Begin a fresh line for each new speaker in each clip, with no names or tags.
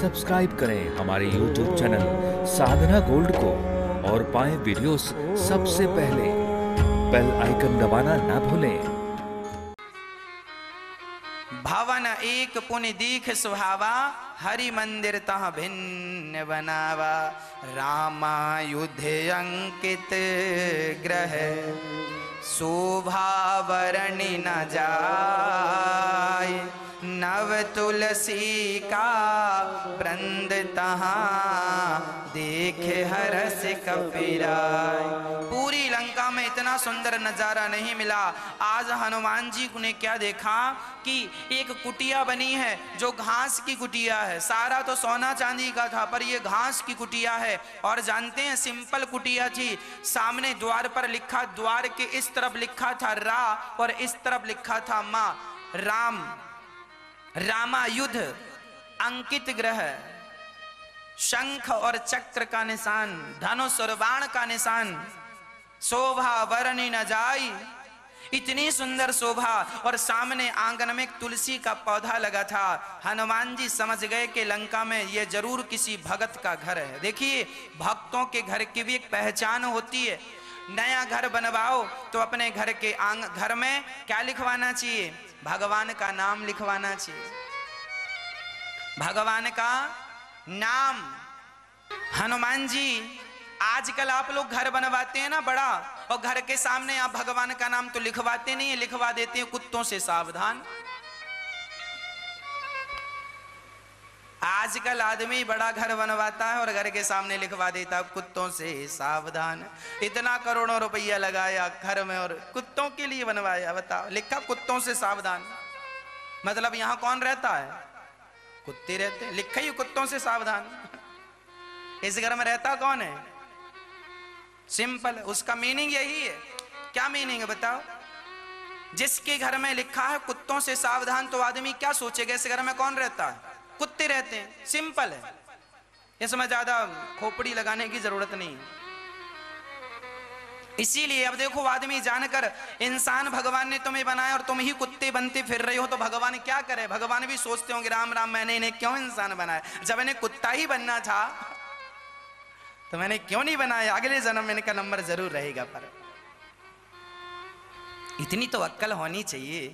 Subscribe करें हमारे YouTube channel साधना gold को और पाएं वीडियोस सबसे पहले। बेल आइकन दबाना ना भूलें।
भवन एक पुनि दीख सुहावा, हरि मंदिर तह भिन्न बनावा। रामायुध अंकित ग्रह, शोभा वर्णि न जाय। नव तुलसी का वृंद तहाँ, देखे हरस कपिराय। पूरी लंका में इतना सुंदर नजारा नहीं मिला। आज हनुमान जी ने क्या देखा कि एक कुटिया बनी है जो घास की कुटिया है। सारा तो सोना चांदी का था, पर ये घास की कुटिया है। और जानते हैं, सिंपल कुटिया थी। सामने द्वार पर लिखा, द्वार के इस तरफ लिखा था रा और इस तरफ लिखा था माँ। राम, रामायुध अंकित ग्रह, शंख और चक्र का निशान, धनुष और बाण का निशान। शोभा वर्णि न जाई, इतनी सुंदर शोभा। और सामने आंगन में एक तुलसी का पौधा लगा था। हनुमान जी समझ गए कि लंका में ये जरूर किसी भगत का घर है। देखिए, भक्तों के घर की भी एक पहचान होती है। नया घर बनवाओ तो अपने घर के घर में क्या लिखवाना चाहिए? भगवान का नाम लिखवाना चाहिए, भगवान का नाम। हनुमान जी, आजकल आप लोग घर बनवाते हैं ना बड़ा, और घर के सामने आप भगवान का नाम तो लिखवाते नहीं है, लिखवा देते हैं कुत्तों से सावधान। आजकल आदमी बड़ा घर बनवाता है और घर के सामने लिखवा देता है कुत्तों से सावधान। इतना करोड़ों रुपया लगाया घर में और कुत्तों के लिए बनवाया। बताओ, लिखा कुत्तों से सावधान, मतलब यहां कौन रहता है? कुत्ते रहते हैं। लिखा ही कुत्तों से सावधान। इस घर में रहता कौन है? सिंपल, उसका मीनिंग यही है। क्या मीनिंग है बताओ? जिसके घर में लिखा है कुत्तों से सावधान, तो आदमी क्या सोचेगा, इस घर में कौन रहता है? कुत्ते रहते हैं। सिंपल है, इसमें ज्यादा खोपड़ी लगाने की जरूरत नहीं है। इसीलिए अब देखो, आदमी जानकर, इंसान भगवान ने तुम्हें बनाया और तुम ही कुत्ते बनते फिर रहे हो, तो भगवान क्या करे? भगवान भी सोचते होंगे, राम राम, मैंने इन्हें क्यों इंसान बनाया? जब इन्हें कुत्ता ही बनना था तो मैंने क्यों नहीं बनाया? अगले जन्म में इनका नंबर जरूर रहेगा। पर इतनी तो अक्ल होनी चाहिए।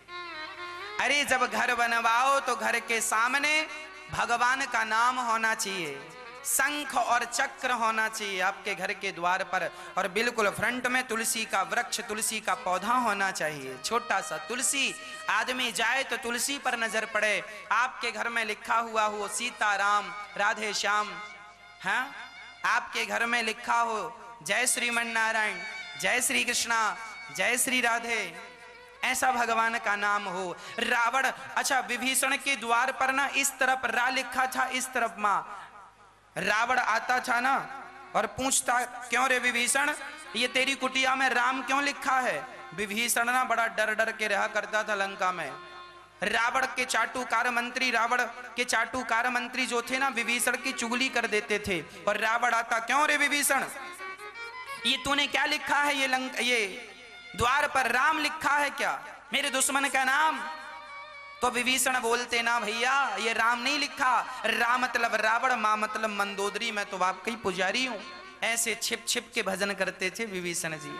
अरे जब घर बनवाओ तो घर के सामने भगवान का नाम होना चाहिए, शंख और चक्र होना चाहिए आपके घर के द्वार पर, और बिल्कुल फ्रंट में तुलसी का वृक्ष, तुलसी का पौधा होना चाहिए, छोटा सा तुलसी। आदमी जाए तो तुलसी पर नजर पड़े। आपके घर में लिखा हुआ हो सीताराम, राधे श्याम, हाँ? आपके घर में लिखा हो जय श्रीमन नारायण, जय श्री कृष्णा, जय श्री राधे, ऐसा भगवान का नाम हो। रावण, अच्छा, विभीषण के द्वार पर ना इस तरफ रा लिखा था, इस तरफ माँ। रावण आता था ना और पूछता, क्यों रे विभीषण, ये तेरी कुटिया में राम क्यों लिखा है? विभीषण ना बड़ा डर डर के रहा करता था लंका में। रावण के चाटुकार मंत्री, रावण के चाटुकार मंत्री जो थे ना, विभीषण की चुगली कर देते थे। और रावण आता, क्यों रे विभीषण, ये तूने क्या लिखा है? ये द्वार पर राम लिखा है क्या, मेरे दुश्मन का नाम? तो विभीषण बोलते, ना भैया, ये राम नहीं लिखा। रा मतलब रावण, मां मतलब मंदोदरी, मैं तो आपका ही पुजारी हूं। ऐसे छिप छिप के भजन करते थे विभीषण जी।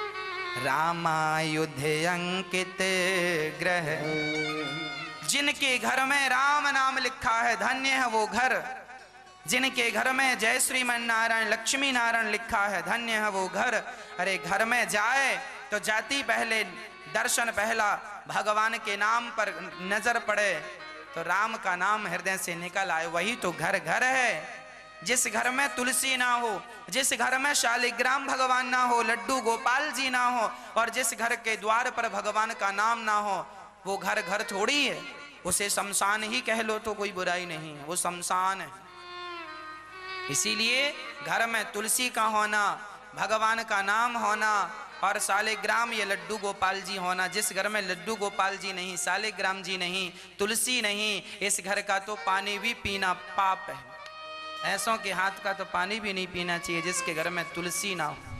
रामायुध अंकित ग्रह, जिनके घर में राम नाम लिखा है धन्य है वो घर। जिनके घर में जय श्रीमन नारायण, लक्ष्मी नारायण लिखा है धन्य है वो घर। अरे घर में जाए तो जाती पहले, दर्शन पहला, भगवान के नाम पर नजर पड़े तो राम का नाम हृदय से निकल आए, वही तो घर घर है। जिस घर में तुलसी ना हो, जिस घर में शालिग्राम भगवान ना हो, लड्डू गोपाल जी ना हो, और जिस घर के द्वार पर भगवान का नाम ना हो, वो घर घर थोड़ी है। उसे शमशान ही कह लो तो कोई बुराई नहीं है, वो शमशान है। इसीलिए घर में तुलसी का होना, भगवान का नाम होना, और शालिग्राम या लड्डू गोपाल जी होना। जिस घर में लड्डू गोपाल जी नहीं, शालिग्राम जी नहीं, तुलसी नहीं, इस घर का तो पानी भी पीना पाप है। ऐसों के हाथ का तो पानी भी नहीं पीना चाहिए जिसके घर में तुलसी ना हो।